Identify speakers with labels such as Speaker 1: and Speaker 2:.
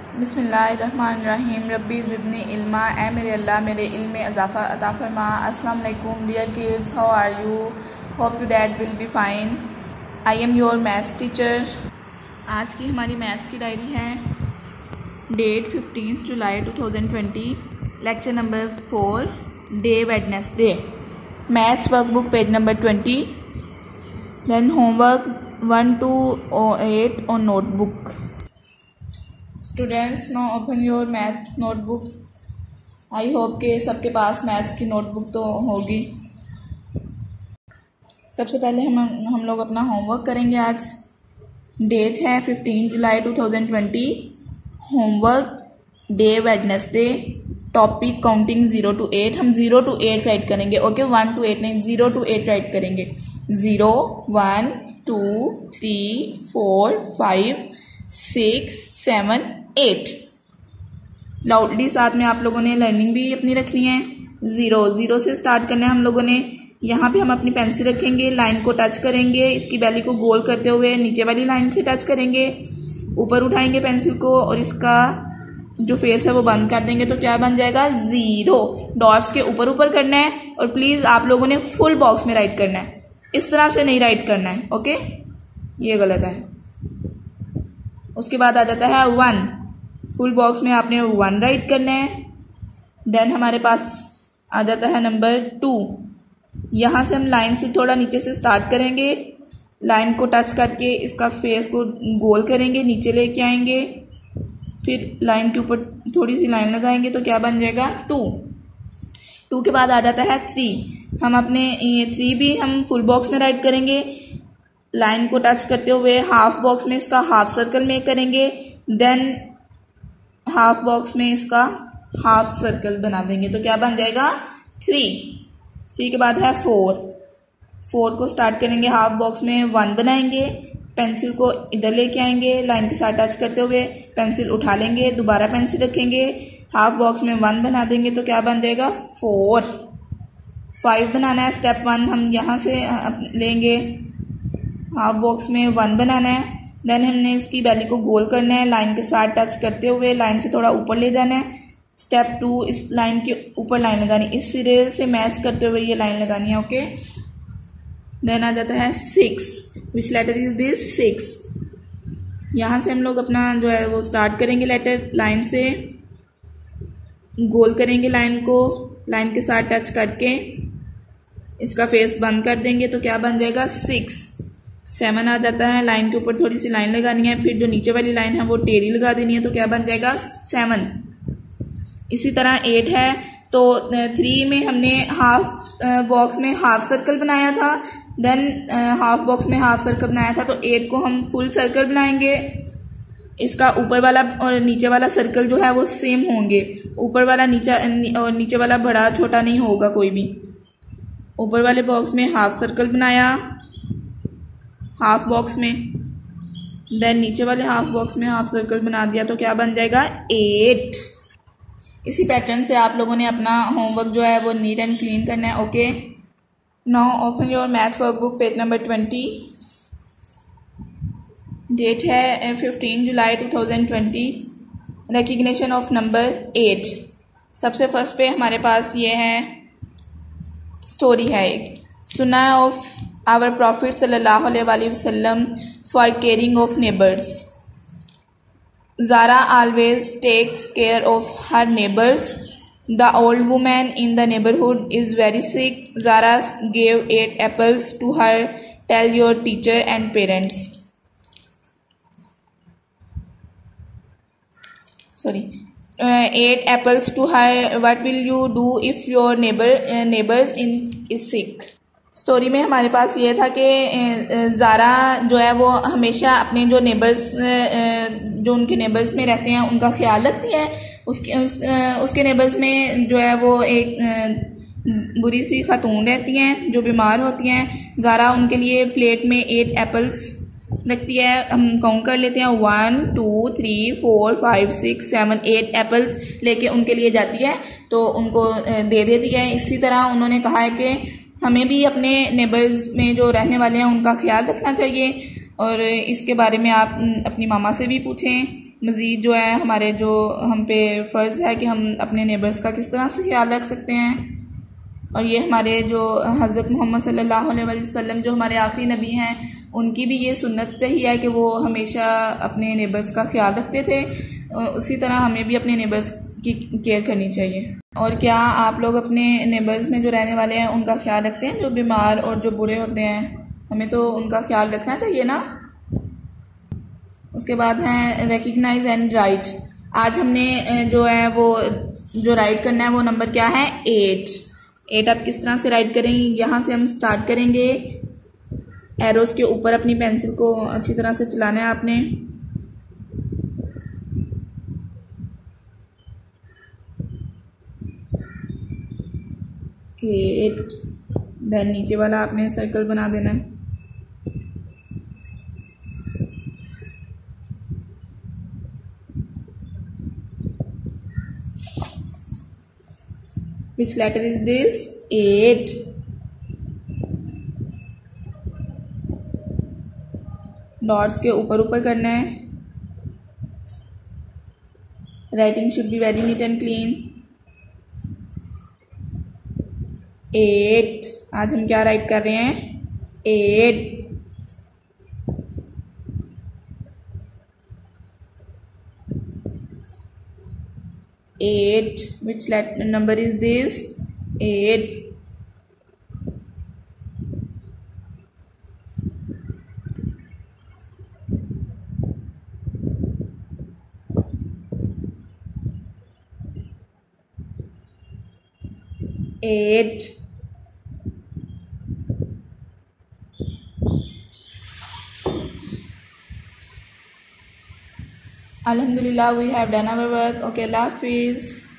Speaker 1: बिस्मिल्लाहिर्रहमानिर्रहीम। रब्बी ज़िदनी इल्मा, ए मेरे अल्लाह मेरे इल्म में इजाफ़ा अता फरमा। अस्सलाम वालेकुम dear kids, how are you? Hope you that will be fine. I am your maths teacher. आज की हमारी मैथ्स की डायरी है, डेट 15 जुलाई 2020, lecture number 4, day Wednesday. Maths workbook page number 20, then homework 1 to 8 on notebook. Students, no open your math notebook. I hope के सबके पास maths की notebook तो होगी। सबसे पहले हम लोग अपना होमवर्क करेंगे। आज डेट है 15 जुलाई 2020। Homework day Wednesday, topic counting 0 to 8। हम 0 to 8 राइट करेंगे। ओके, 1 to 8 नहीं, 0 to 8 राइट करेंगे। 0 1 2 3 4 5 6 7 8। लाउडली साथ में आप लोगों ने लर्निंग भी अपनी रखनी है। 0 से स्टार्ट करना है हम लोगों ने। यहाँ पे हम अपनी पेंसिल रखेंगे, लाइन को टच करेंगे, इसकी बैली को गोल करते हुए नीचे वाली लाइन से टच करेंगे, ऊपर उठाएंगे पेंसिल को और इसका जो फेस है वो बंद कर देंगे। तो क्या बन जाएगा? 0। डॉट्स के ऊपर ऊपर करना है और प्लीज आप लोगों ने फुल बॉक्स में राइट करना है, इस तरह से नहीं राइट करना है। ओके, ये गलत है। उसके बाद आ जाता है 1। फुल बॉक्स में आपने 1 राइट करना है। देन हमारे पास आ जाता है नंबर 2। यहाँ से हम लाइन से थोड़ा नीचे से स्टार्ट करेंगे, लाइन को टच करके इसका फेस को गोल करेंगे, नीचे लेके आएंगे, फिर लाइन के ऊपर थोड़ी सी लाइन लगाएंगे। तो क्या बन जाएगा? 2 के बाद आ जाता है 3। हम अपने ये 3 भी हम फुल बॉक्स में राइट करेंगे, लाइन को टच करते हुए हाफ बॉक्स में इसका हाफ सर्कल मेक करेंगे, देन हाफ बॉक्स में इसका हाफ सर्कल बना देंगे। तो क्या बन जाएगा? 3 के बाद है 4 को स्टार्ट करेंगे, हाफ बॉक्स में 1 बनाएंगे, पेंसिल को इधर लेके आएंगे, लाइन के साथ टच करते हुए पेंसिल उठा लेंगे, दोबारा पेंसिल रखेंगे, हाफ बॉक्स में 1 बना देंगे। तो क्या बन जाएगा? 4। 5 बनाना है। स्टेप 1 हम यहाँ से लेंगे, हाफ बॉक्स में 1 बनाना है, देन हमने इसकी बैली को गोल करना है, लाइन के साथ टच करते हुए लाइन से थोड़ा ऊपर ले जाना है। स्टेप 2 इस लाइन के ऊपर लाइन लगानी, इस सिरे से मैच करते हुए ये लाइन लगानी है। ओके, देन आ जाता है 6। Which letter is this? 6। यहाँ से हम लोग अपना जो है वो स्टार्ट करेंगे लेटर, लाइन से गोल करेंगे लाइन को, लाइन के साथ टच करके इसका फेस बंद कर देंगे। तो क्या बन जाएगा? 6। 7 आ जाता है, लाइन के ऊपर थोड़ी सी लाइन लगानी है, फिर जो नीचे वाली लाइन है वो टेढ़ी लगा देनी है। तो क्या बन जाएगा? 7। इसी तरह 8 है। तो 3 में हमने हाफ बॉक्स में हाफ सर्कल बनाया था, देन हाफ बॉक्स में हाफ सर्कल बनाया था। तो 8 को हम फुल सर्कल बनाएंगे। इसका ऊपर वाला और नीचे वाला सर्कल जो है वो सेम होंगे, ऊपर वाला और नीचे वाला बड़ा छोटा नहीं होगा कोई भी। ऊपर वाले बॉक्स में हाफ सर्कल बनाया हाफ बॉक्स में, देन नीचे वाले हाफ बॉक्स में हाफ सर्कल बना दिया। तो क्या बन जाएगा? 8। इसी पैटर्न से आप लोगों ने अपना होमवर्क जो है वो नीट एंड क्लीन करना है। Okay, now open your math workbook page number 20। Date है 15 जुलाई 2020। Recognition of number 8। सबसे फर्स्ट पे हमारे पास ये है स्टोरी है एक, सुना ऑफ आवर प्रॉफिट सल्लल्लाहु अलैहि वसल्लम for caring of neighbours. Zara always takes care of her neighbors. The old woman in the neighborhood is very sick. Zara gave 8 apples to her. Tell your teacher and parents. 8 apples to her. What will you do if your neighbors is sick? Story में हमारे पास ये था कि ज़ारा जो है वो हमेशा अपने जो नेबर्स जो उनके नेबर्स में रहते हैं उनका ख्याल रखती है। उसके नेबर्स में जो है वो एक बुरी सी खातून रहती हैं जो बीमार होती हैं। ज़ारा उनके लिए प्लेट में 8 एप्पल्स रखती है। हम काउंट कर लेते हैं, 1 2 3 4 5 6 7 8 एप्पल्स लेके उनके लिए जाती है, तो उनको दे देती है। इसी तरह उन्होंने कहा है कि हमें भी अपने नेबर्स में जो रहने वाले हैं उनका ख्याल रखना चाहिए और इसके बारे में आप अपनी मामा से भी पूछें मज़ीद जो है हमारे जो हम पे फ़र्ज़ है कि हम अपने नेबर्स का किस तरह से ख्याल रख सकते हैं। और ये हमारे जो हज़रत मोहम्मद सल्लल्लाहु अलैहि वसल्लम जो हमारे आखिरी नबी हैं, उनकी भी ये सुन्नत ही है कि वो हमेशा अपने नेबर्स का ख्याल रखते थे। उसी तरह हमें भी अपने नेबर्स की केयर करनी चाहिए। और क्या आप लोग अपने नेबर्स में जो रहने वाले हैं उनका ख्याल रखते हैं, जो बीमार और जो बुरे होते हैं? हमें तो उनका ख्याल रखना चाहिए ना। उसके बाद है रिकग्नाइज एंड राइट। आज हमने जो है वो जो राइट करना है वो नंबर क्या है? 8 आप किस तरह से राइट करेंगे? यहाँ से हम स्टार्ट करेंगे। एरोस के ऊपर अपनी पेंसिल को अच्छी तरह से चलाना है आपने। एट, देन नीचे वाला आपने सर्कल बना देना है। Which letter is this? 8. Dots के ऊपर ऊपर करना है। Writing should be very neat and clean. 8 आज हम क्या राइट कर रहे हैं? 8। Which number is this? 8. Alhamdulillah, we have done our work. Okay, Allah Hafiz.